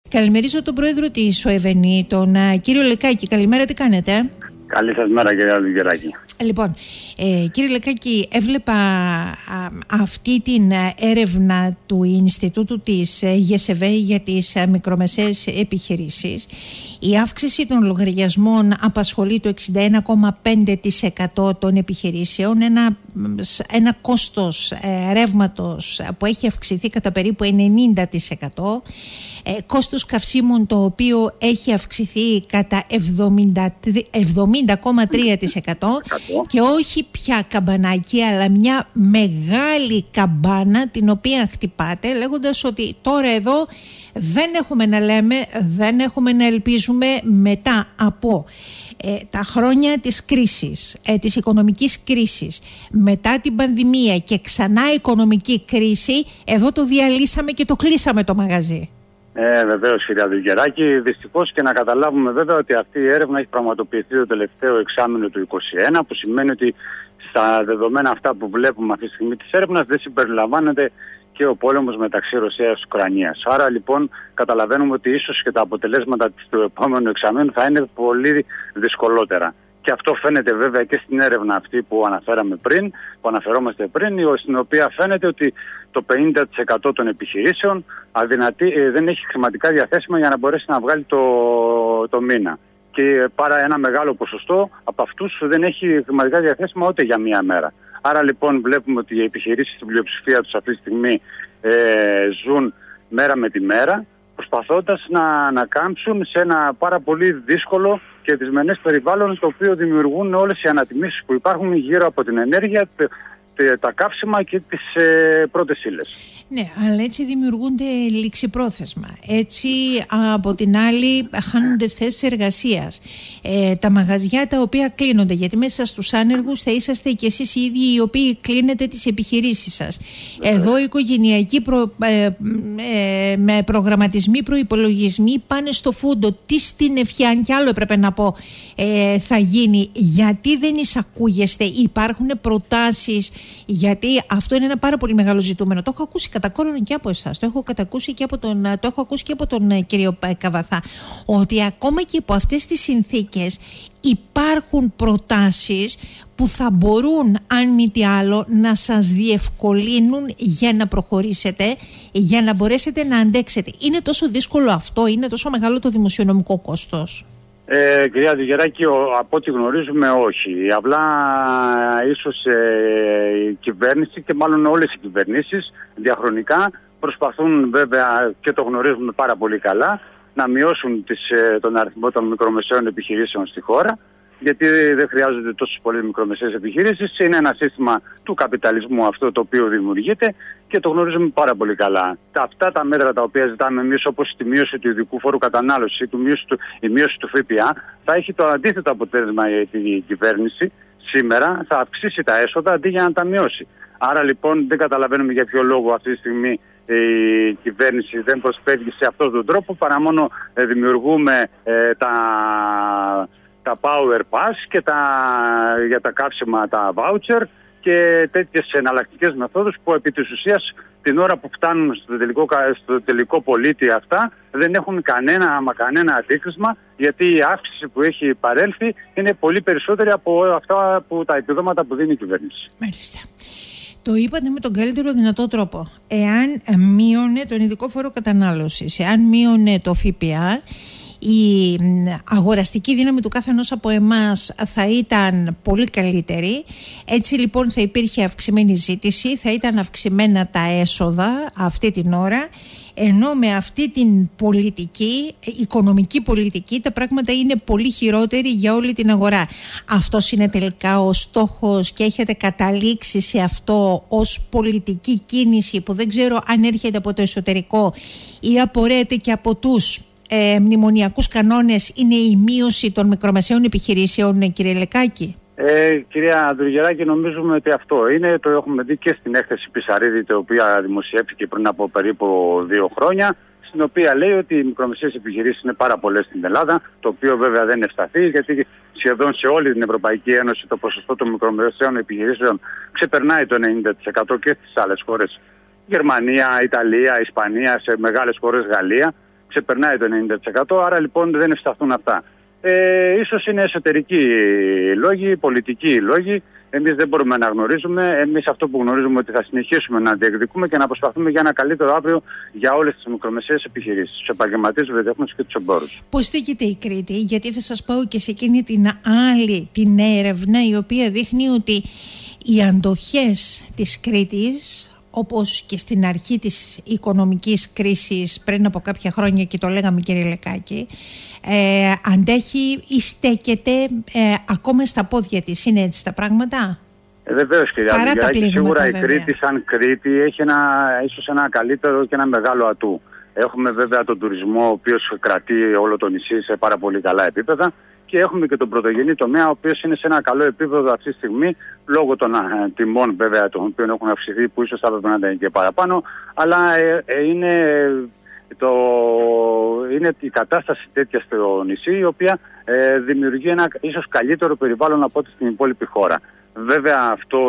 Καλημερίζω τον πρόεδρο της ΟΕΒΕΝΗ, τον κύριο Λεκάκη. Καλημέρα, τι κάνετε? Καλή σας μέρα, κύριε Αλουγεράκη. Λοιπόν, κύριε Λεκάκη, έβλεπα αυτή την έρευνα του Ινστιτούτου της ΓΕΣΕΒΕ για τις μικρομεσαίες επιχειρήσεις. Η αύξηση των λογαριασμών απασχολεί το 61,5% των επιχειρήσεων, ένα κόστος ρεύματος που έχει αυξηθεί κατά περίπου 90%, κόστος καυσίμων το οποίο έχει αυξηθεί κατά 70,3% και όχι πια καμπανάκι, αλλά μια μεγάλη καμπάνα την οποία χτυπάτε, λέγοντας ότι τώρα εδώ δεν έχουμε να λέμε, δεν έχουμε να ελπίζουμε μετά από τα χρόνια της κρίσης, της οικονομικής κρίσης, μετά την πανδημία και ξανά οικονομική κρίση, εδώ το διαλύσαμε και το κλείσαμε το μαγαζί. Βεβαίως, κύριε Αλουγεράκη. Δυστυχώς και να καταλάβουμε βέβαια ότι αυτή η έρευνα έχει πραγματοποιηθεί το τελευταίο εξάμηνο του 2021, που σημαίνει ότι στα δεδομένα αυτά που βλέπουμε αυτή τη στιγμή της έρευνας δεν συμπεριλαμβάνεται και ο πόλεμος μεταξύ Ρωσίας και Ουκρανίας. Άρα λοιπόν καταλαβαίνουμε ότι ίσως και τα αποτελέσματα του επόμενου εξαμήνου θα είναι πολύ δυσκολότερα. Και αυτό φαίνεται βέβαια και στην έρευνα αυτή που αναφερόμαστε πριν, στην οποία φαίνεται ότι το 50% των επιχειρήσεων δεν έχει χρηματικά διαθέσιμα για να μπορέσει να βγάλει το μήνα. Και πάρα ένα μεγάλο ποσοστό από αυτούς δεν έχει χρηματικά διαθέσιμα ούτε για μία μέρα. Άρα λοιπόν βλέπουμε ότι οι επιχειρήσεις στην πλειοψηφία τους αυτή τη στιγμή ζουν μέρα με τη μέρα, προσπαθώντας να ανακάμψουν σε ένα πάρα πολύ δύσκολο και δυσμενές περιβάλλον, το οποίο δημιουργούν όλες οι ανατιμήσεις που υπάρχουν γύρω από την ενέργεια, τα καύσιμα και τις πρώτες ύλες. Ναι, αλλά έτσι δημιουργούνται ληξιπρόθεσμα. Έτσι από την άλλη χάνονται θέσεις εργασίας. Τα μαγαζιά τα οποία κλείνονται, γιατί μέσα στους άνεργους θα είσαστε και εσείς οι ίδιοι οι οποίοι κλείνετε τις επιχειρήσεις σας. Εδώ οι οικογενειακοί με προγραμματισμοί, προϋπολογισμοί πάνε στο φούντο. Τι στην ευχή, αν κι άλλο έπρεπε να πω, θα γίνει? Γιατί δεν εισακούγεστε? Υπάρχουν προτάσεις? Γιατί αυτό είναι ένα πάρα πολύ μεγάλο ζητούμενο. Το έχω ακούσει κατά κόρον και από εσάς. Το έχω ακούσει και από τον κύριο Καβαθά. Ότι ακόμα και υπό αυτές τις συνθήκες υπάρχουν προτάσεις που θα μπορούν, αν μη τι άλλο, να σας διευκολύνουν για να προχωρήσετε, για να μπορέσετε να αντέξετε. Είναι τόσο δύσκολο αυτό? Είναι τόσο μεγάλο το δημοσιονομικό κόστος? Κυρία Αλουγεράκη, από ό,τι γνωρίζουμε όχι. Απλά ίσως η κυβέρνηση και μάλλον όλες οι κυβερνήσεις διαχρονικά προσπαθούν, βέβαια και το γνωρίζουμε πάρα πολύ καλά, να μειώσουν τον αριθμό των μικρομεσαίων επιχειρήσεων στη χώρα, γιατί δεν χρειάζονται τόσες πολλές μικρομεσαίες επιχειρήσεις. Είναι ένα σύστημα του καπιταλισμού αυτό το οποίο δημιουργείται και το γνωρίζουμε πάρα πολύ καλά. Αυτά τα μέτρα τα οποία ζητάμε εμείς, όπως τη μείωση του ειδικού φόρου κατανάλωσης ή η μείωση του ΦΠΑ, θα έχει το αντίθετο αποτέλεσμα για την κυβέρνηση. Σήμερα θα αυξήσει τα έσοδα αντί για να τα μειώσει. Άρα λοιπόν δεν καταλαβαίνουμε για ποιο λόγο αυτή τη στιγμή η κυβέρνηση δεν προσφεύγει σε αυτόν τον τρόπο, παρά μόνο δημιουργούμε τα Power Pass και για τα καύσιμα τα voucher και τέτοιες εναλλακτικές μεθόδους που επί της ουσίας την ώρα που φτάνουν στο τελικό πολίτη αυτά δεν έχουν κανένα αντίκρισμα, γιατί η αύξηση που έχει παρέλθει είναι πολύ περισσότερη από αυτά τα επιδόματα που δίνει η κυβέρνηση. Μάλιστα. Το είπατε με τον καλύτερο δυνατό τρόπο. Εάν μείωνε τον ειδικό φόρο κατανάλωσης, εάν μείωνε το ΦΠΑ, η αγοραστική δύναμη του καθενός από εμάς θα ήταν πολύ καλύτερη. Έτσι λοιπόν θα υπήρχε αυξημένη ζήτηση, θα ήταν αυξημένα τα έσοδα αυτή την ώρα, ενώ με αυτή την οικονομική πολιτική τα πράγματα είναι πολύ χειρότερη για όλη την αγορά. Αυτός είναι τελικά ο στόχος και έχετε καταλήξει σε αυτό ως πολιτική κίνηση που δεν ξέρω αν έρχεται από το εσωτερικό ή απορρέεται και από τους μνημονιακούς κανόνες? Είναι η μείωση των μικρομεσαίων επιχειρήσεων, κύριε Λεκάκη? Κυρία Αλουγεράκη, νομίζουμε ότι αυτό είναι. Το έχουμε δει και στην έκθεση Πισαρίδη, η οποία δημοσιεύτηκε πριν από περίπου 2 χρόνια, στην οποία λέει ότι οι μικρομεσαίες επιχειρήσεις είναι πάρα πολλές στην Ελλάδα, το οποίο βέβαια δεν είναι ευσταθής, γιατί σχεδόν σε όλη την Ευρωπαϊκή Ένωση το ποσοστό των μικρομεσαίων επιχειρήσεων ξεπερνάει το 90% και στις άλλες χώρες. Γερμανία, Ιταλία, Ισπανία, σε μεγάλες χώρες, Γαλλία. ξεπερνάει το 90%, άρα λοιπόν δεν ευσταθούν αυτά. Ίσως είναι εσωτερικοί λόγοι, πολιτικοί λόγοι. Εμείς δεν μπορούμε να γνωρίζουμε. Εμείς αυτό που γνωρίζουμε ότι θα συνεχίσουμε να διεκδικούμε και να προσπαθούμε για ένα καλύτερο αύριο για όλες τις μικρομεσαίες επιχειρήσεις, τους επαγγελματίες, τους βιοτεχνούς και τους εμπόρους. Πώς στέκεται η Κρήτη? Γιατί θα σας πάω και σε εκείνη την άλλη την έρευνα, η οποία δείχνει ότι οι αντοχές της Κρήτης, όπως και στην αρχή της οικονομικής κρίσης πριν από κάποια χρόνια, και το λέγαμε κύριε Λεκάκη, αντέχει ή στέκεται ακόμα στα πόδια της. Είναι έτσι τα πράγματα? Βεβαίως κυρία Λιγεράκη, σίγουρα η Κρήτη σαν Κρήτη έχει ίσως ένα καλύτερο και ένα μεγάλο ατού. Έχουμε βέβαια τον τουρισμό, ο οποίος κρατεί όλο το νησί σε πάρα πολύ καλά επίπεδα, και έχουμε και τον πρωτογενή τομέα, ο οποίος είναι σε ένα καλό επίπεδο αυτή τη στιγμή, λόγω των τιμών βέβαια των οποίων έχουν αυξηθεί, που ίσως θα έπρεπε να ήταν και παραπάνω, αλλά είναι η κατάσταση τέτοια στο νησί, η οποία δημιουργεί ένα ίσως καλύτερο περιβάλλον από ό,τι στην υπόλοιπη χώρα. Βέβαια αυτό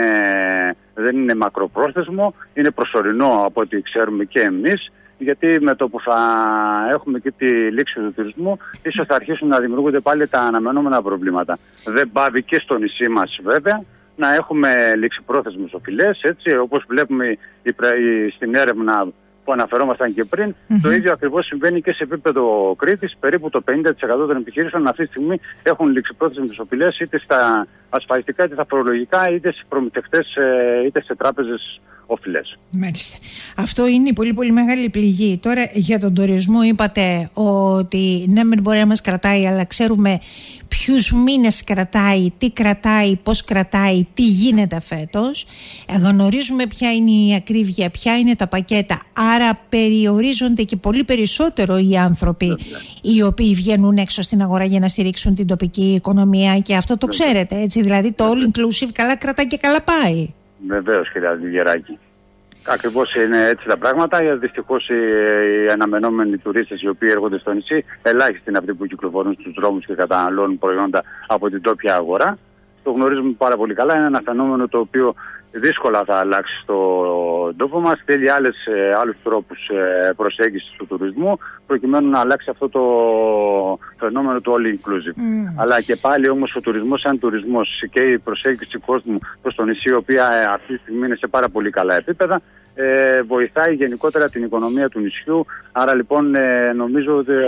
δεν είναι μακροπρόθεσμο, είναι προσωρινό από ό,τι ξέρουμε και εμείς, γιατί με το που θα έχουμε και τη λήξη του τουρισμού, ίσως θα αρχίσουν να δημιουργούνται πάλι τα αναμενόμενα προβλήματα. Δεν πάβει και στο νησί μας βέβαια να έχουμε ληξιπρόθεσμες οφειλές, έτσι όπως βλέπουμε στην έρευνα που αναφερόμασταν και πριν. Το ίδιο ακριβώς συμβαίνει και σε επίπεδο Κρήτης. Περίπου το 50% των επιχειρήσεων αυτή τη στιγμή έχουν ληξιπρόθεσμες οφειλές, είτε στα ασφαλιστικά, είτε στα φορολογικά, είτε σε προμηθευτές, είτε σε τράπεζες οφειλές. Μάλιστα. Αυτό είναι η πολύ πολύ μεγάλη πληγή. Τώρα για τον τουρισμό είπατε ότι ναι, μεν μπορεί να μας κρατάει, αλλά ξέρουμε ποιους μήνες κρατάει, τι κρατάει, πώς κρατάει, τι γίνεται φέτος. Γνωρίζουμε ποια είναι η ακρίβεια, ποια είναι τα πακέτα. Άρα περιορίζονται και πολύ περισσότερο οι άνθρωποι οι οποίοι βγαίνουν έξω στην αγορά για να στηρίξουν την τοπική οικονομία, και αυτό το ξέρετε, έτσι. Δηλαδή το all inclusive καλά κρατάει και καλά πάει. Βεβαίως κυρία Λιγεράκη. Ακριβώς είναι έτσι τα πράγματα. Δυστυχώς οι αναμενόμενοι τουρίστες οι οποίοι έρχονται στο νησί, ελάχιστοι είναι αυτοί που κυκλοφορούν στους δρόμους και καταναλώνουν προϊόντα από την τόπια αγορά. Το γνωρίζουμε πάρα πολύ καλά. Είναι ένα φαινόμενο το οποίο δύσκολα θα αλλάξει στον τόπο μας. Θέλει άλλους τρόπους προσέγγισης του τουρισμού, προκειμένου να αλλάξει αυτό το φαινόμενο του all inclusive. Αλλά και πάλι όμως ο τουρισμός σαν τουρισμός και η προσέγγιση κόσμου προς το νησί, η οποία αυτή τη στιγμή είναι σε πάρα πολύ καλά επίπεδα, βοηθάει γενικότερα την οικονομία του νησιού. Άρα λοιπόν νομίζω ότι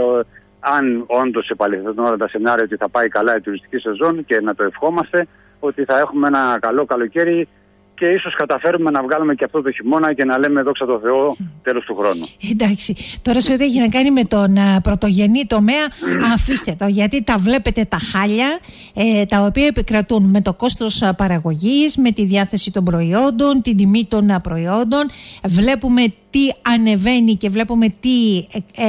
αν όντως επαληθευτούν όλα τα σενάρια ότι θα πάει καλά η τουριστική σεζόν, και να το ευχόμαστε, ότι θα έχουμε ένα καλό καλοκαίρι και ίσως καταφέρουμε να βγάλουμε και αυτό το χειμώνα και να λέμε δόξα τω Θεώ τέλος του χρόνου. Εντάξει, τώρα σε ό,τι έχει να κάνει με τον πρωτογενή τομέα, αφήστε το, γιατί τα βλέπετε τα χάλια τα οποία επικρατούν με το κόστος παραγωγής, με τη διάθεση των προϊόντων, την τιμή των προϊόντων. Βλέπουμε τι ανεβαίνει και βλέπουμε τι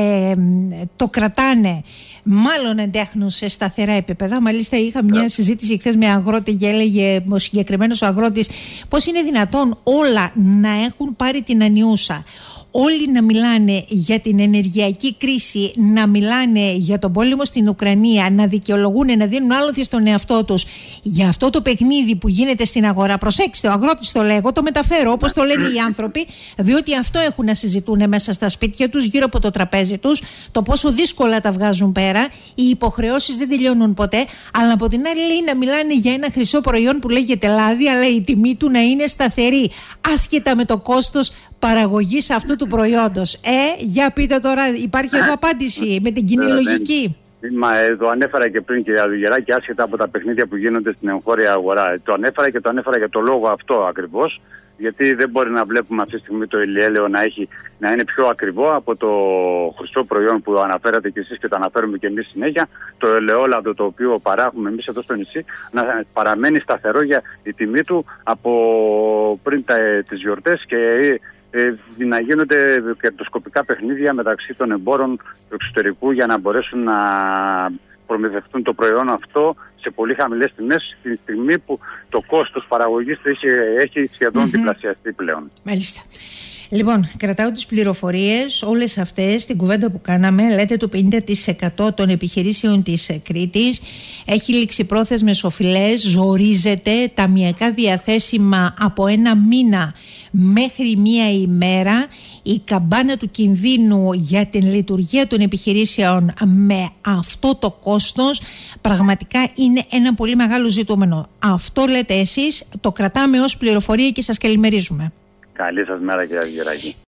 το κρατάνε, μάλλον εντέχνουν σε σταθερά επίπεδα. Μάλιστα είχα μια συζήτηση χθες με αγρότη και έλεγε ο συγκεκριμένος αγρότης πώς είναι δυνατόν όλα να έχουν πάρει την ανιούσα. Όλοι να μιλάνε για την ενεργειακή κρίση, να μιλάνε για τον πόλεμο στην Ουκρανία, να δικαιολογούν, να δίνουν άλοθη στον εαυτό τους για αυτό το παιχνίδι που γίνεται στην αγορά. Προσέξτε, ο αγρότης το λέγω, το μεταφέρω όπως το λένε οι άνθρωποι, διότι αυτό έχουν να συζητούν μέσα στα σπίτια τους, γύρω από το τραπέζι τους, το πόσο δύσκολα τα βγάζουν πέρα. Οι υποχρεώσεις δεν τελειώνουν ποτέ, αλλά από την άλλη λέει να μιλάνε για ένα χρυσό προϊόν που λέγεται λάδι, αλλά η τιμή του να είναι σταθερή, άσχετα με το κόστος παραγωγής αυτού του προϊόντος. Για πείτε τώρα, υπάρχει εδώ απάντηση με την κοινή λογική. Το ανέφερα και πριν κυρία Λιγεράκη, άσχετα από τα παιχνίδια που γίνονται στην εγχώρια αγορά. Το ανέφερα για το λόγο αυτό ακριβώς, γιατί δεν μπορεί να βλέπουμε αυτή τη στιγμή το ηλιέλαιο να είναι πιο ακριβό από το χρυσό προϊόν που αναφέρατε και εσείς και το αναφέρουμε και εμείς συνέχεια, το ελαιόλαδο το οποίο παράγουμε εμείς εδώ στο νησί, να παραμένει σταθερό για η τιμή του από πριν τις γιορτές, και να γίνονται κερδοσκοπικά παιχνίδια μεταξύ των εμπόρων του εξωτερικού για να μπορέσουν να προμηθευτούν το προϊόν αυτό σε πολύ χαμηλές τιμές, στη στιγμή που το κόστος παραγωγής έχει σχεδόν διπλασιαστεί πλέον. Μάλιστα. Λοιπόν, κρατάω τις πληροφορίες όλες αυτές, την κουβέντα που κάναμε. Λέτε το 50% των επιχειρήσεων της Κρήτης έχει ληξιπρόθεσμες οφειλές, ζορίζεται, ταμιακά διαθέσιμα από 1 μήνα μέχρι 1 ημέρα. Η καμπάνα του κινδύνου για την λειτουργία των επιχειρήσεων με αυτό το κόστος πραγματικά είναι ένα πολύ μεγάλο ζητούμενο. Αυτό λέτε εσείς, το κρατάμε ως πληροφορία και σας καλημερίζουμε. Καλή σας μέρα, κύριε Γεράκη.